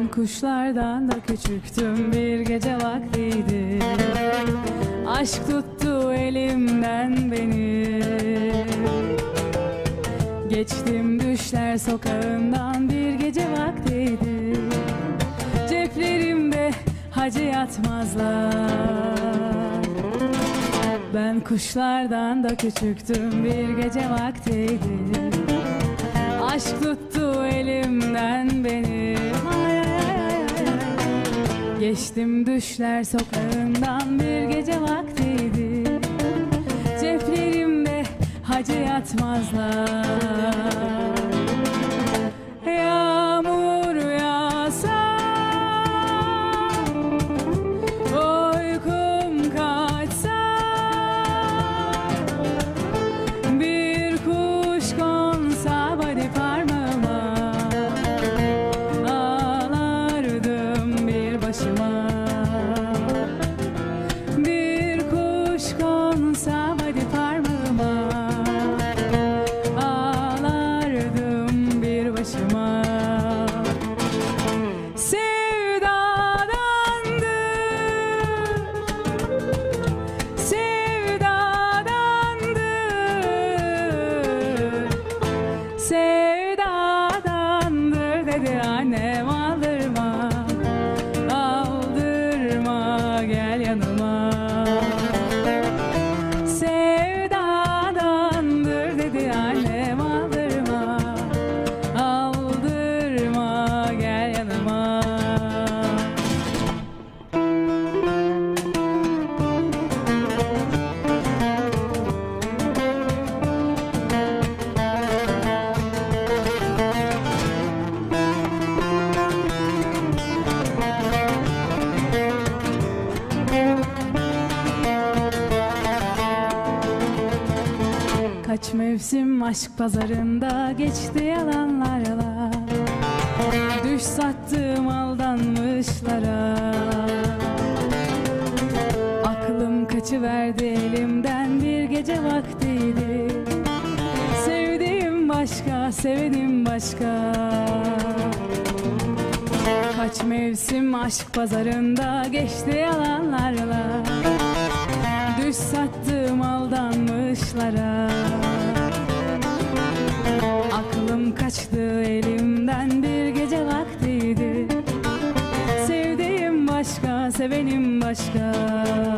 Kuşlardan da küçüktüm, bir gece vaktiydi. Aşk tuttu elimden beni. Geçtim düşler sokağından, bir gece vaktiydi. Ceplerimde hacı yatmazlar. Ben kuşlardan da küçüktüm, bir gece vaktiydi. Aşk tuttu elimden beni. Geçtim düşler sokağından, bir gece vaktiydi. Ceplerimde hacı yatmazlar. Yağmur yağsa, uykum kaçsa, bir kuş konsa body parmağıma, ağlardım bir başıma. Bir kuş konsa body parmağıma, ağlardım bir başıma. Sevdadandır dedi annem, aldırma, aldırma, gel yanıma. Sevdadandır dedi annem, aldırma, aldırma, gel yanıma. Kaç mevsim aşk pazarında geçti yalanlarla. Düş sattığım aldanmışlara. Aklım kaçıverdi elimden, bir gece vaktiydi. Sevdiğim başka, sevenim başka. Kaç mevsim aşk pazarında geçti yalanlarla. Düş sattığım aldanmışlara. Aklım kaçtı elimden, bir gece vaktiydi. Sevdiğim başka, sevenim başka.